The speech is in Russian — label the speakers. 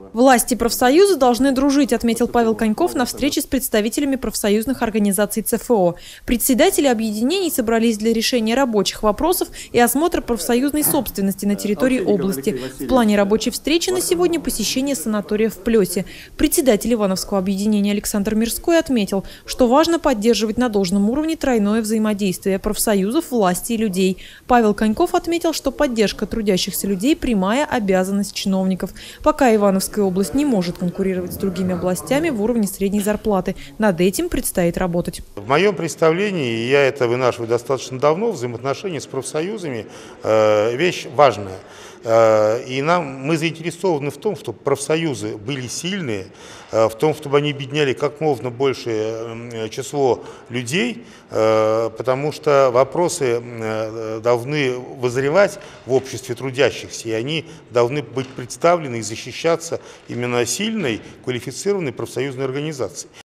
Speaker 1: Власти и профсоюзы должны дружить, отметил Павел Коньков на встрече с представителями профсоюзных организаций ЦФО. Председатели объединений собрались для решения рабочих вопросов и осмотра профсоюзной собственности на территории области. В плане рабочей встречи на сегодня посещение санатория в Плесе. Председатель Ивановского объединения Александр Мирской отметил, что важно поддерживать на должном уровне тройное взаимодействие профсоюзов, власти и людей. Павел Коньков отметил, что поддержка трудящихся людей – прямая обязанность чиновников. Пока Ивановская область не может конкурировать с другими областями в уровне средней зарплаты. Над этим предстоит работать.
Speaker 2: В моем представлении, я это вынашиваю достаточно давно, взаимоотношения с профсоюзами вещь важная. И мы заинтересованы в том, чтобы профсоюзы были сильные, в том, чтобы они объединяли как можно большее число людей, потому что вопросы должны вызревать в обществе трудящихся, и они должны быть представлены и защищаться именно сильной, квалифицированной профсоюзной организацией.